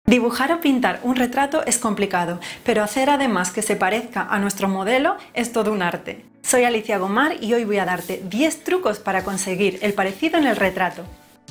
Dibujar o pintar un retrato es complicado, pero hacer además que se parezca a nuestro modelo es todo un arte. Soy Alicia Gomar y hoy voy a darte 10 trucos para conseguir el parecido en el retrato.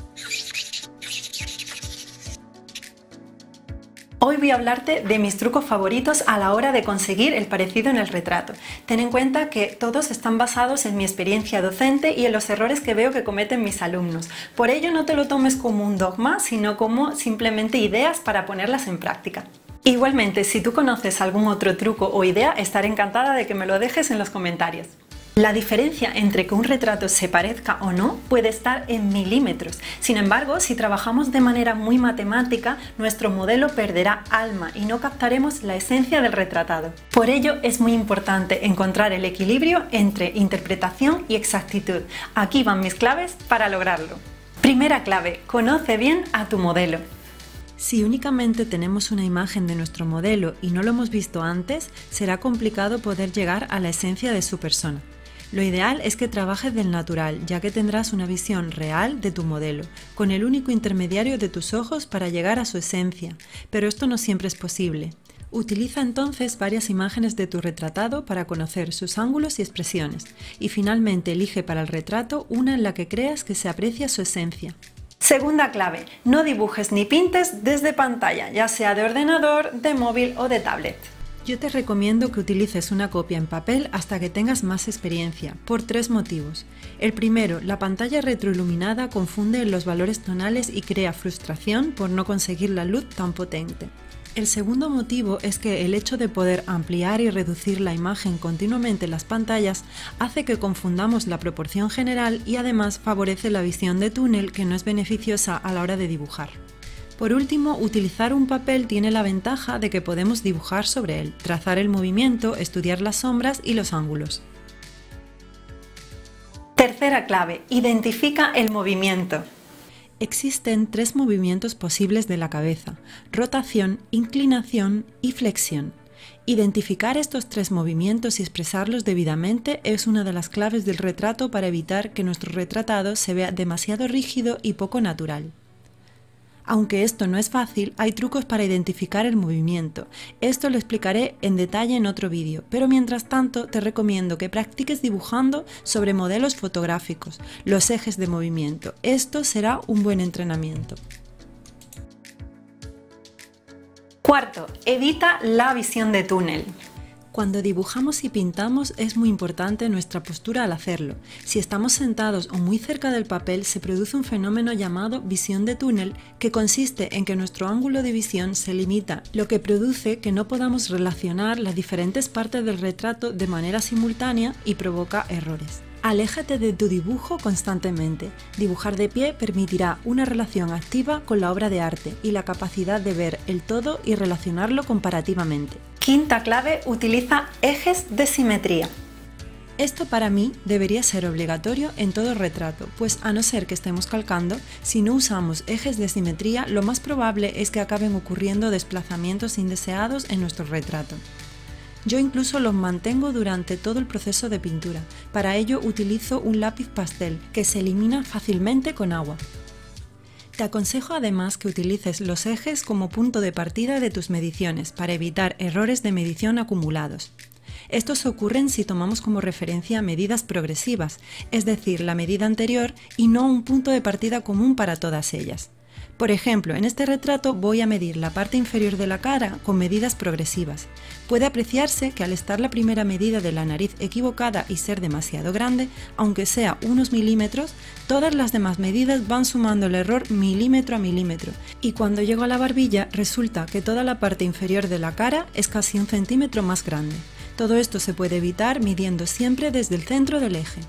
Hoy voy a hablarte de mis trucos favoritos a la hora de conseguir el parecido en el retrato. Ten en cuenta que todos están basados en mi experiencia docente y en los errores que veo que cometen mis alumnos. Por ello no te lo tomes como un dogma, sino como simplemente ideas para ponerlas en práctica. Igualmente, si tú conoces algún otro truco o idea, estaré encantada de que me lo dejes en los comentarios. La diferencia entre que un retrato se parezca o no puede estar en milímetros. Sin embargo, si trabajamos de manera muy matemática, nuestro modelo perderá alma y no captaremos la esencia del retratado. Por ello, es muy importante encontrar el equilibrio entre interpretación y exactitud. Aquí van mis claves para lograrlo. Primera clave: conoce bien a tu modelo. Si únicamente tenemos una imagen de nuestro modelo y no lo hemos visto antes, será complicado poder llegar a la esencia de su persona. Lo ideal es que trabajes del natural, ya que tendrás una visión real de tu modelo, con el único intermediario de tus ojos para llegar a su esencia, pero esto no siempre es posible. Utiliza entonces varias imágenes de tu retratado para conocer sus ángulos y expresiones, y finalmente elige para el retrato una en la que creas que se aprecia su esencia. Segunda clave: no dibujes ni pintes desde pantalla, ya sea de ordenador, de móvil o de tablet. Yo te recomiendo que utilices una copia en papel hasta que tengas más experiencia, por 3 motivos. El primero, la pantalla retroiluminada confunde los valores tonales y crea frustración por no conseguir la luz tan potente. El segundo motivo es que el hecho de poder ampliar y reducir la imagen continuamente en las pantallas hace que confundamos la proporción general y además favorece la visión de túnel, que no es beneficiosa a la hora de dibujar. Por último, utilizar un papel tiene la ventaja de que podemos dibujar sobre él, trazar el movimiento, estudiar las sombras y los ángulos. Tercera clave: identifica el movimiento. Existen 3 movimientos posibles de la cabeza: rotación, inclinación y flexión. Identificar estos 3 movimientos y expresarlos debidamente es una de las claves del retrato para evitar que nuestro retratado se vea demasiado rígido y poco natural. Aunque esto no es fácil, hay trucos para identificar el movimiento. Esto lo explicaré en detalle en otro vídeo, pero mientras tanto te recomiendo que practiques dibujando sobre modelos fotográficos, los ejes de movimiento. Esto será un buen entrenamiento. Cuarto, evita la visión de túnel. Cuando dibujamos y pintamos es muy importante nuestra postura al hacerlo. Si estamos sentados o muy cerca del papel, se produce un fenómeno llamado visión de túnel, que consiste en que nuestro ángulo de visión se limita, lo que produce que no podamos relacionar las diferentes partes del retrato de manera simultánea y provoca errores. Aléjate de tu dibujo constantemente. Dibujar de pie permitirá una relación activa con la obra de arte y la capacidad de ver el todo y relacionarlo comparativamente. Quinta clave: utiliza ejes de simetría. Esto para mí debería ser obligatorio en todo retrato, pues a no ser que estemos calcando, si no usamos ejes de simetría, lo más probable es que acaben ocurriendo desplazamientos indeseados en nuestro retrato. Yo incluso los mantengo durante todo el proceso de pintura. Para ello utilizo un lápiz pastel que se elimina fácilmente con agua. Te aconsejo además que utilices los ejes como punto de partida de tus mediciones para evitar errores de medición acumulados. Estos ocurren si tomamos como referencia medidas progresivas, es decir, la medida anterior y no un punto de partida común para todas ellas. Por ejemplo, en este retrato voy a medir la parte inferior de la cara con medidas progresivas. Puede apreciarse que al estar la primera medida de la nariz equivocada y ser demasiado grande, aunque sea unos milímetros, todas las demás medidas van sumando el error milímetro a milímetro, y cuando llego a la barbilla resulta que toda la parte inferior de la cara es casi 1 centímetro más grande. Todo esto se puede evitar midiendo siempre desde el centro del eje.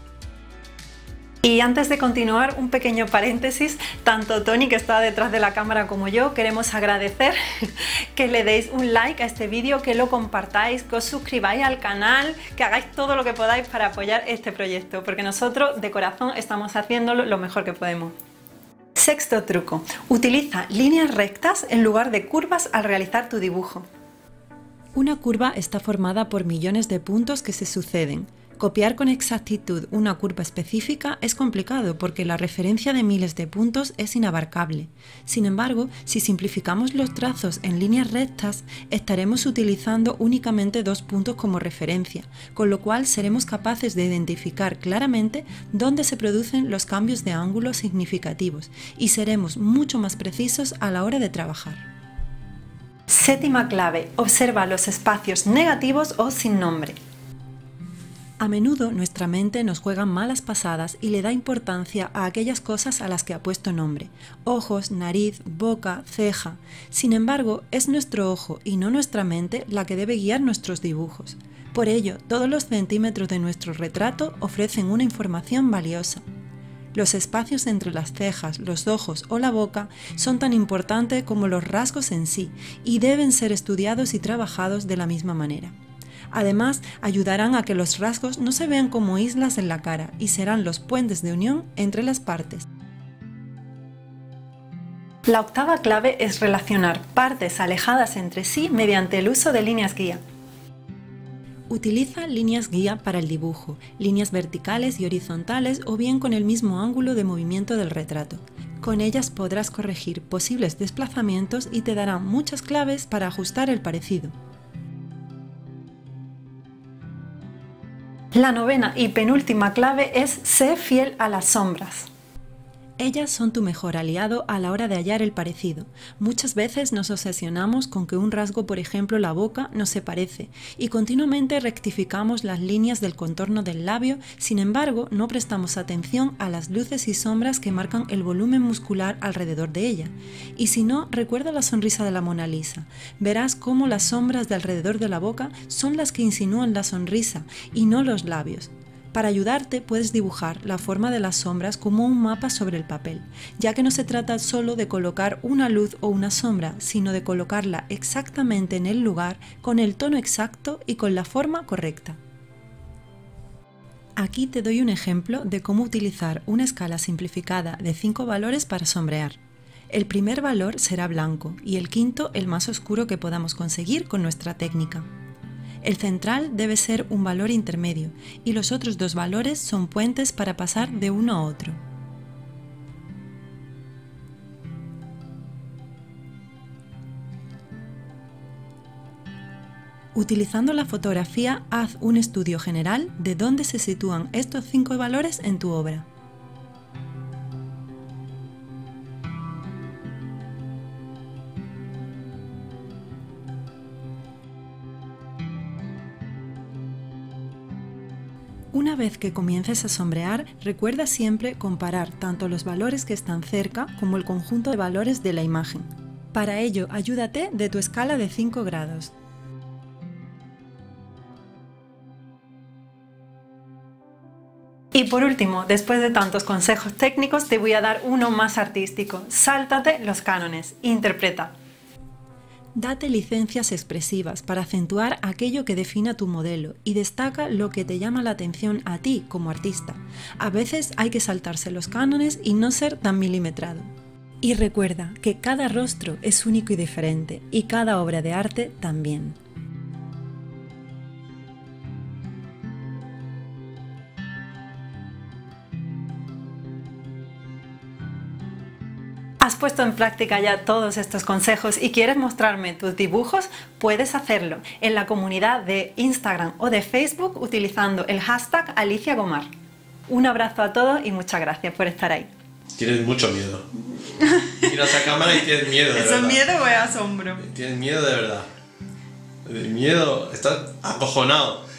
Y antes de continuar, un pequeño paréntesis: tanto Tony, que está detrás de la cámara, como yo queremos agradecer que le deis un like a este vídeo, que lo compartáis, que os suscribáis al canal, que hagáis todo lo que podáis para apoyar este proyecto, porque nosotros de corazón estamos haciéndolo lo mejor que podemos. Sexto truco: utiliza líneas rectas en lugar de curvas al realizar tu dibujo. Una curva está formada por millones de puntos que se suceden. Copiar con exactitud una curva específica es complicado porque la referencia de miles de puntos es inabarcable. Sin embargo, si simplificamos los trazos en líneas rectas, estaremos utilizando únicamente 2 puntos como referencia, con lo cual seremos capaces de identificar claramente dónde se producen los cambios de ángulo significativos y seremos mucho más precisos a la hora de trabajar. Séptima clave: observa los espacios negativos o sin nombre. A menudo nuestra mente nos juega malas pasadas y le da importancia a aquellas cosas a las que ha puesto nombre: ojos, nariz, boca, ceja. Sin embargo, es nuestro ojo y no nuestra mente la que debe guiar nuestros dibujos. Por ello, todos los centímetros de nuestro retrato ofrecen una información valiosa. Los espacios entre las cejas, los ojos o la boca son tan importantes como los rasgos en sí y deben ser estudiados y trabajados de la misma manera. Además, ayudarán a que los rasgos no se vean como islas en la cara y serán los puentes de unión entre las partes. La octava clave es relacionar partes alejadas entre sí mediante el uso de líneas guía. Utiliza líneas guía para el dibujo, líneas verticales y horizontales o bien con el mismo ángulo de movimiento del retrato. Con ellas podrás corregir posibles desplazamientos y te darán muchas claves para ajustar el parecido. La novena y penúltima clave es: sé fiel a las sombras. Ellas son tu mejor aliado a la hora de hallar el parecido. Muchas veces nos obsesionamos con que un rasgo, por ejemplo la boca, no se parece, y continuamente rectificamos las líneas del contorno del labio. Sin embargo, no prestamos atención a las luces y sombras que marcan el volumen muscular alrededor de ella. Y si no, recuerda la sonrisa de la Mona Lisa. Verás cómo las sombras de alrededor de la boca son las que insinúan la sonrisa y no los labios. Para ayudarte puedes dibujar la forma de las sombras como un mapa sobre el papel, ya que no se trata solo de colocar una luz o una sombra, sino de colocarla exactamente en el lugar, con el tono exacto y con la forma correcta. Aquí te doy un ejemplo de cómo utilizar una escala simplificada de 5 valores para sombrear. El primer valor será blanco y el quinto el más oscuro que podamos conseguir con nuestra técnica. El central debe ser un valor intermedio y los otros 2 valores son puentes para pasar de uno a otro. Utilizando la fotografía, haz un estudio general de dónde se sitúan estos 5 valores en tu obra. Una vez que comiences a sombrear, recuerda siempre comparar tanto los valores que están cerca como el conjunto de valores de la imagen. Para ello, ayúdate de tu escala de 5 grados. Y por último, después de tantos consejos técnicos, te voy a dar uno más artístico. Sáltate los cánones, interpreta. Date licencias expresivas para acentuar aquello que defina tu modelo y destaca lo que te llama la atención a ti como artista. A veces hay que saltarse los cánones y no ser tan milimetrado. Y recuerda que cada rostro es único y diferente, y cada obra de arte también. ¿Has puesto en práctica ya todos estos consejos y quieres mostrarme tus dibujos? Puedes hacerlo en la comunidad de Instagram o de Facebook utilizando el hashtag #AliciaGomar. Un abrazo a todos y muchas gracias por estar ahí. Tienes mucho miedo. Miras a cámara y tienes miedo de verdad. ¿Eso es miedo o es asombro? Tienes miedo de verdad. Miedo, estás acojonado.